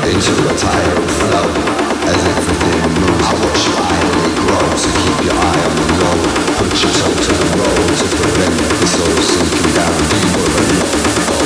into a tidal flow as everything moves. I watch you idly grow, so keep your eye on the road. Put your toe to the road to prevent the soul sinking down deeper and low.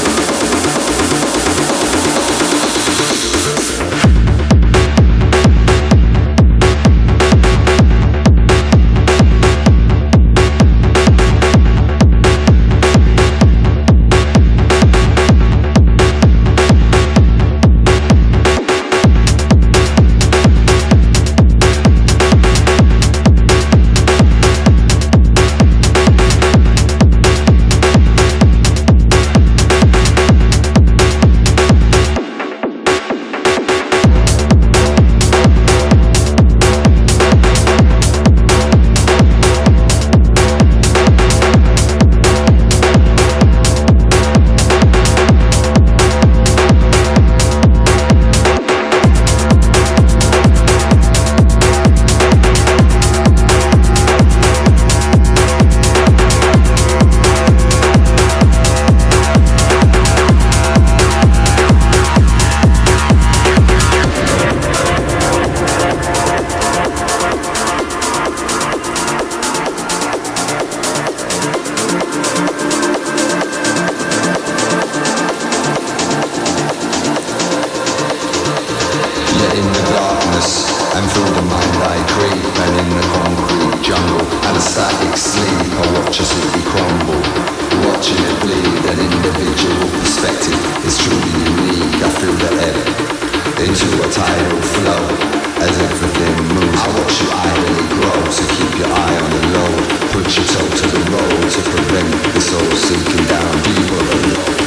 Into a tidal flow as everything moves. I watch you idly grow, so keep your eye on the low. Put your toe to the road to prevent the soul sinking down deeper and low.